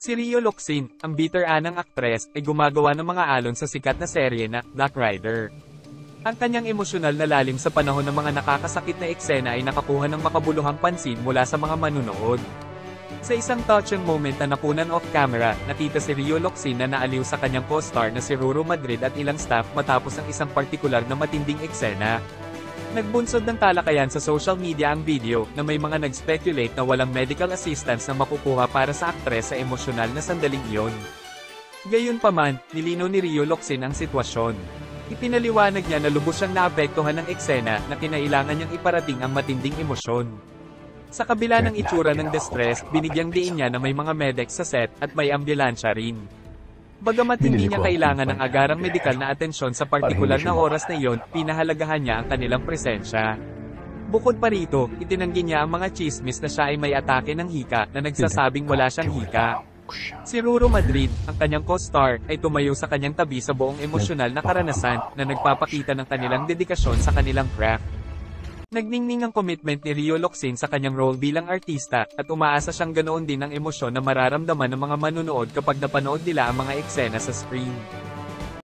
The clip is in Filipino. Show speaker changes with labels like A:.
A: Si Rio Locsin, ang bitter-anang aktres, ay gumagawa ng mga alon sa sikat na serye na Black Rider. Ang kanyang emosyonal na lalim sa panahon ng mga nakakasakit na eksena ay nakakuha ng makabuluhang pansin mula sa mga manunood. Sa isang touching moment na nakunan off-camera, nakita si Rio Locsin na naaliw sa kanyang co-star na si Ruru Madrid at ilang staff matapos ang isang partikular na matinding eksena. Nagbunsod ng talakayan sa social media ang video, na may mga nag-speculate na walang medical assistance na makukuha para sa aktres sa emosyonal na sandaling iyon. Gayunpaman, nilinaw ni Rio Locsin ang sitwasyon. Ipinaliwanag niya na lubos siyang naapektuhan ng eksena na kinailangan niyang iparating ang matinding emosyon. Sa kabila ng itsura ng distress, binigyang diin niya na may mga medics sa set at may ambulansya rin. Bagamat hindi niya kailangan ng agarang medikal na atensyon sa partikular na oras na iyon, pinahalagahan niya ang kanilang presensya. Bukod pa rito, itinanggi niya ang mga chismis na siya ay may atake ng hika na nagsasabing wala siyang hika. Si Ruru Madrid, ang kanyang co-star, ay tumayo sa kanyang tabi sa buong emosyonal na karanasan na nagpapakita ng kanilang dedikasyon sa kanilang craft. Nagningning ang commitment ni Rio Locsin sa kanyang role bilang artista, at umaasa siyang ganoon din ang emosyon na mararamdaman ng mga manunood kapag napanood nila ang mga eksena sa screen.